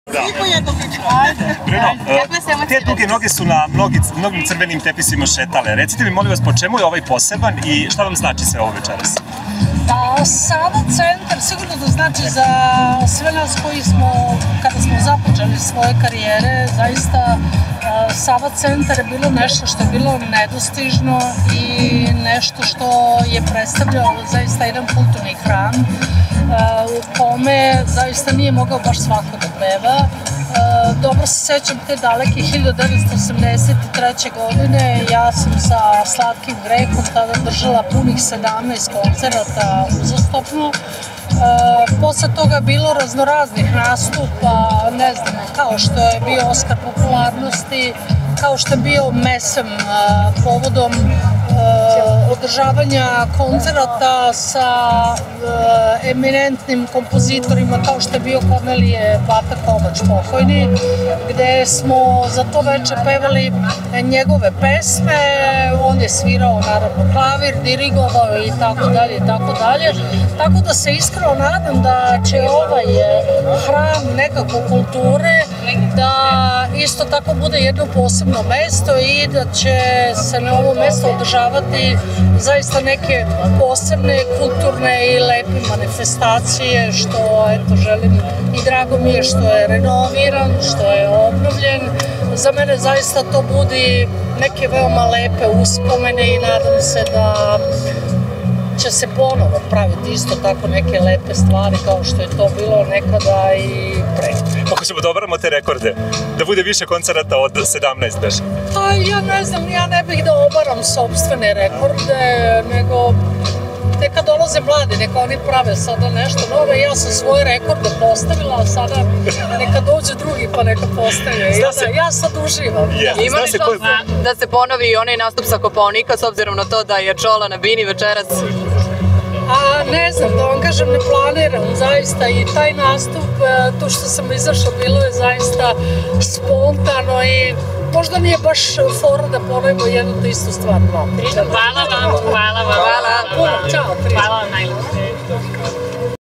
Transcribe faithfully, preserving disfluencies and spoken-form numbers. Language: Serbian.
Svi po jednom piću, ajde. Bruno, te duge noge su na mnogim crvenim tepisima šetale. Recite mi, molim vas, po čemu je ovaj poseban i šta vam znači sve ovo večeras? Sava centar sigurno da znači za sve nas koji smo, kada smo započeli svoje karijere, zaista Sava centar je bilo nešto što je bilo nedostižno i nešto što je predstavljalo zaista jedan kulturni hram u kome zaista nije mogao baš svako da peva. Dobro se sećam te daleke hiljadu devetsto osamdeset treće. godine, ja sam sa Slatkim Grekom tada držala punih sedamnaest koncerata uzastopno. Posle toga je bilo raznoraznih nastupa, ne znam, kao što je bio Oskar popularnosti, kao što je bio Mesem povodom održavanja koncerata sa eminentnim kompozitorima kao što je bio Kornelije Bata Kovač pokojni, gde smo za to veče pevali njegove pesme, on je svirao naravno klavir, dirigovao i tako dalje i tako dalje, tako da se iskreno nadam da će ovaj hram nekako kulture da isto tako bude jedno posebno mesto i da će se na ovom mestu održavati zaista neke posebne kulturne i lepe manifestacije, što eto želim i drago mi je što je renoviran, što je obnovljen. Za mene zaista to budi neke veoma lepe uspomene i nadam se da će se ponovo praviti isto tako neke lepe stvari kao što je to bilo nekada i pre. Kako ćemo da obaramo te rekorde? Da bude više koncerata od sedamnaest beše? Pa ja ne znam, ja ne bih da obaram sopstvene rekorde, nego neka dolaze mladi, neka oni prave sada nešto nove. Ja sam svoje rekorde postavila, a sada neka dođe drugi pa neka postavlja. Ja sad uživam. Ima li šansa da se ponovi onaj nastup sa Kopaonika s obzirom na to da je Čola na bini večeras? A ne znam, da vam kažem, ne planiram zaista i taj nastup, to što sam izašla, bilo je zaista spontano i možda nije baš fora da ponovimo jednu te istu stvar. Hvala vam, hvala vam. Hvala. Ćao, hvala vam najljepše.